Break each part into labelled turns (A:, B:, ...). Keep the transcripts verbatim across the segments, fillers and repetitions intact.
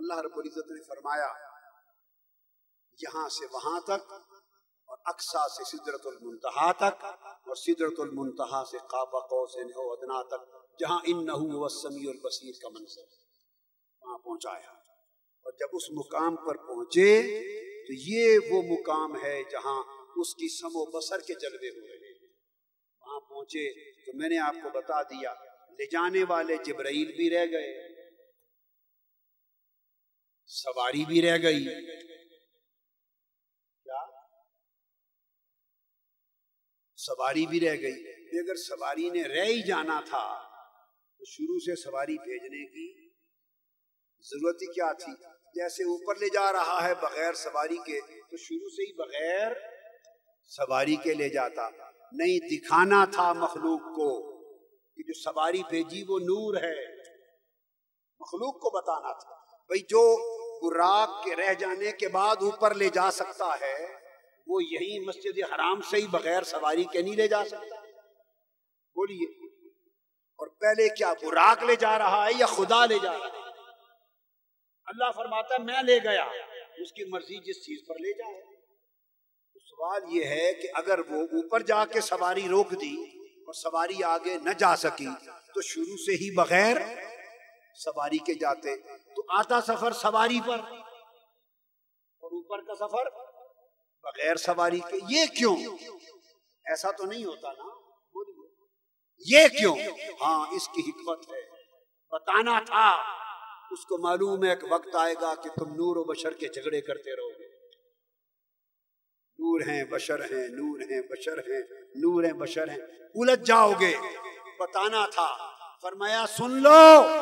A: اللہ رب العزت نے فرمایا یہاں سے وہاں تک اور اقصا سے سدرۃ المنتہا تک اور سدرۃ المنتہا سے قاب قوسین او ادنا تک جہاں انہ هو السمیع البصیر کا منظر وہاں پہنچایا. اور جب اس مقام پر پہنچے تو یہ وہ مقام ہے جہاں اس کی سم و بصر کے جلوے ہو رہے ہیں. وہاں پہنچے تو میں نے آپ کو بتا دیا لے جانے والے جبرائیل بھی رہ گئے, سواری بھی رہ گئی. کیا سواری بھی رہ گئی؟ اگر سواری نے رہ ہی جانا تھا تو شروع سے سواری بھیجنے کی ضرورت ہی کیا تھی؟ جیسے اوپر لے جا رہا ہے بغیر سواری کے تو شروع سے ہی بغیر سواری کے لے جاتا. نہیں, دکھانا تھا مخلوق کو کہ جو سواری بھیجی وہ نور ہے. مخلوق کو بتانا تھا بھئی جو براق کے رہ جانے کے بعد اوپر لے جا سکتا ہے وہ یہی مسجد حرام سے ہی بغیر سواری کے نہیں لے جا سکتا. بولیے, اور پہلے کیا براق لے جا رہا ہے یا خدا لے جا رہا ہے؟ اللہ فرماتا ہے میں لے گیا, اس کی مرضی جس چیز پر لے جائے. تو سوال یہ ہے کہ اگر وہ اوپر جا کے سواری روک دی اور سواری آگے نہ جا سکی تو شروع سے ہی بغیر سواری کے جاتے تو آتا سفر سواری پر اور اوپر کا سفر بغیر سواری کے. یہ کیوں؟ ایسا تو نہیں ہوتا نا. یہ کیوں؟ ہاں, اس کی حکمت ہے, بتانا تھا. اس کو معلوم ہے کہ وقت آئے گا کہ تم نور و بشر کے جھگڑے کرتے رہو گے. نور ہیں بشر ہیں, نور ہیں بشر ہیں, نور ہیں بشر ہیں, الجھ جاؤ گے. بتانا تھا. فرمایا سن لو,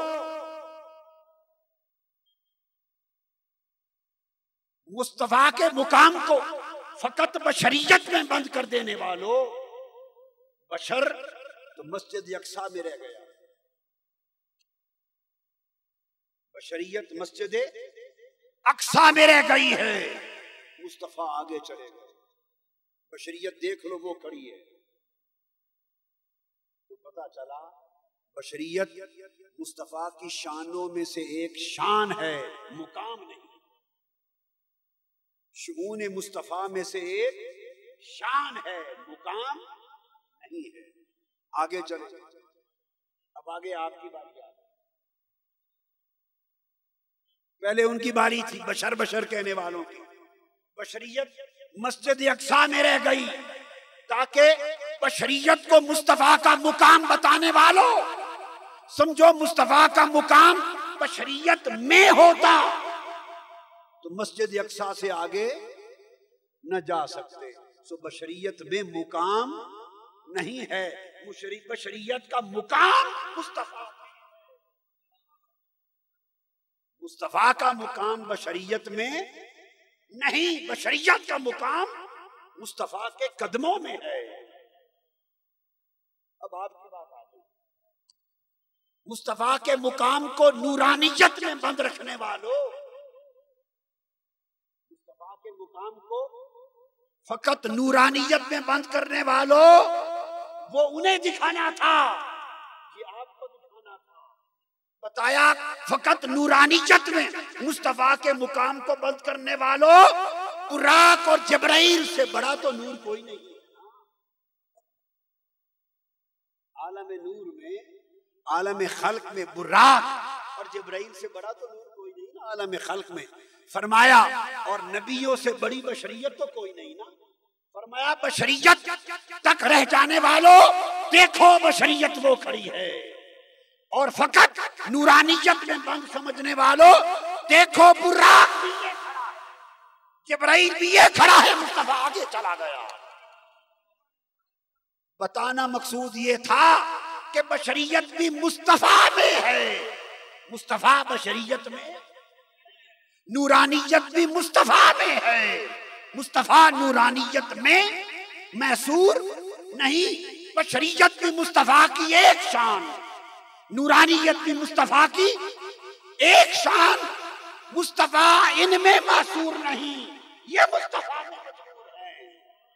A: مصطفیٰ کے مقام کو فقط بشریت میں بند کر دینے والوں, بشر تو مسجد اقصی میں رہ گیا, بشریت مسجد اقصی میں رہ گئی ہے, مصطفیٰ آگے چلے گئے. بشریت دیکھ لو وہ کھڑی ہے. تو پتا چلا بشریت مصطفیٰ کی شانوں میں سے ایک شان ہے, مقام نہیں. شؤون مصطفیٰ میں سے ایک شان ہے, مقام نہیں ہے. آگے چلے. اب آگے آپ کی باری آ گئی. پہلے ان کی باری تھی بشر بشر کہنے والوں کی. بشریت مسجد اقصی میں رہ گئی تاکہ بشریت کو مصطفیٰ کا مقام بتانے والوں سمجھو مصطفیٰ کا مقام بشریت میں ہوتا تو مسجد اقصی سے آگے نہ جا سکتے. سو بشریت میں مقام نہیں ہے, بشریت کا مقام مصطفیٰ. مصطفیٰ کا مقام بشریت میں نہیں, بشریت کا مقام مصطفیٰ کے قدموں میں ہے. اب آپ کی بات آ گئی. مصطفیٰ کے مقام کو نورانیت میں بند رکھنے والوں, مصطفیٰ کے مقام کو فقط نورانیت میں بند کرنے والوں, وہ انہیں دکھانا تھا, یہ آپ کو دکھانا تھا. بتایا فقط نورانیت میں مصطفیٰ کے مقام کو بند کرنے والوں, براق اور جبرائیل سے بڑا تو نور کوئی نہیں. عالم نور میں, عالم خلق میں براق اور جبرائیل سے بڑا تو نور کوئی نہیں نا عالم خلق میں. فرمایا اور نبیوں سے بڑی بشریت تو کوئی نہیں نا. فرمایا بشریت تک رہ جانے والوں دیکھو بشریت وہ کھڑی ہے, اور فقط نورانیت میں بند سمجھنے والوں دیکھو براق بھی یہ کھڑا ہے, جبرائیل بھی یہ کھڑا ہے, مصطفیٰ آگے چلا گیا. بتانا مقصود یہ تھا کہ بشریت بھی مصطفیٰ میں ہے, مصطفیٰ بشریت میں, نورانیت بھی مصطفیٰ میں ہے, مصطفیٰ نورانیت میں محصور نہیں. بشریت بھی مصطفیٰ کی ایک شان, نورانیت بھی مصطفیٰ کی ایک شان, مصطفیٰ ان میں محصور نہیں, یہ مصطفیٰ میں محصور ہے.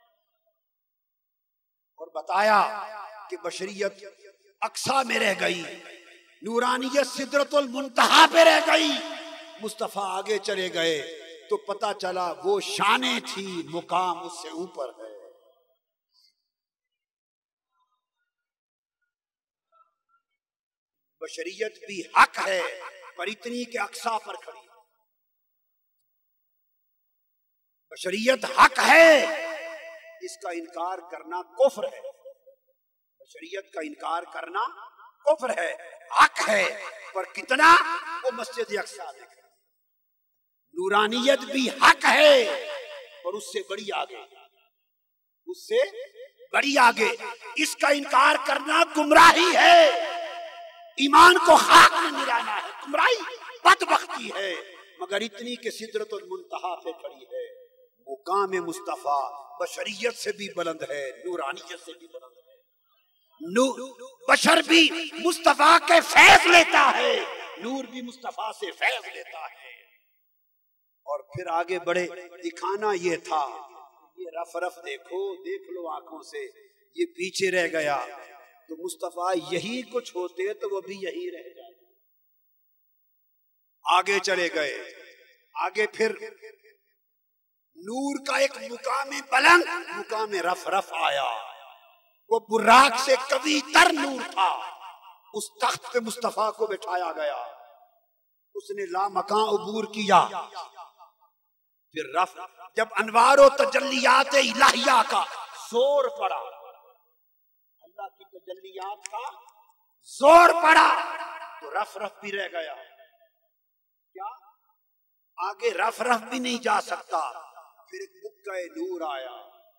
A: اور بتایا کہ بشریت اقصی میں رہ گئی, نورانیت سدرۃ المنتہا پہ رہ گئی, مصطفیٰ آگے چلے گئے تو پتا چلا وہ شانیں تھی، مقام اس سے اوپر ہے۔ بشریت بھی حق ہے پر اتنی کہ اقصا پر کھڑی ہے۔ بشریت حق ہے، اس کا انکار کرنا کفر ہے۔ بشریت کا انکار کرنا کفر ہے، حق ہے پر کتنا، وہ مسجد اقصا میں کھڑی ہے۔ نورانیت بھی حق ہے اور اس سے بڑی آگے، اس سے بڑی آگے، اس کا انکار کرنا گمراہی ہے، ایمان کو خاک میں ملانا ہے، گمراہی بدبختی ہے۔ مگر اتنی کہ سدرۃ المنتہا پہ کھڑی ہے۔ مقام مصطفیٰ بشریت سے بھی بلند ہے، نورانیت سے بھی بلند ہے۔ نور بشر بھی مصطفیٰ کے فیض لیتا ہے، نور بھی مصطفیٰ سے فیض لیتا ہے۔ اور پھر آگے بڑھے، دکھانا یہ تھا، یہ رف رف دیکھو، دیکھ لو آنکھوں سے، یہ پیچھے رہ گیا تو مصطفیٰ یہی کچھ ہوتے تو وہ بھی یہی رہ جاتے۔ آگے چلے گئے، آگے پھر نور کا ایک مقام بلند، مقام رف رف آیا، وہ براق سے قوی تر نور تھا۔ اس تخت پہ مصطفیٰ کو بٹھایا گیا، اس نے لامکان عبور کیا۔ پھر رف جب انوار و تجلیات الہیہ کا زور پڑا، اللہ کی تجلیات کا زور پڑا تو رف رف بھی رہ گیا۔ کیا آگے رف رف بھی نہیں جا سکتا۔ پھر ایک بکہ نور آیا،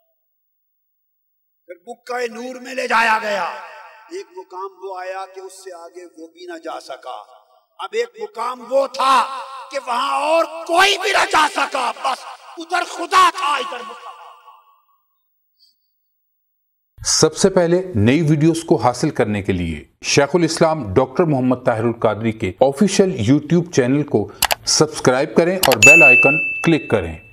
A: پھر بکہ نور میں لے جایا گیا۔ ایک مقام وہ آیا کہ اس سے آگے وہ بھی نہ جا سکا۔ اب ایک مقام وہ تھا کہ وہاں اور کوئی بھی نہ جا سکا، بس ادھر خدا تھا، ادھر مصطفیٰ۔
B: سب سے پہلے نئی ویڈیوز کو حاصل کرنے کے لیے شیخ الاسلام ڈاکٹر محمد طاہر القادری کے آفیشیل یوٹیوب چینل کو سبسکرائب کریں اور بیل آئیکن کلک کریں۔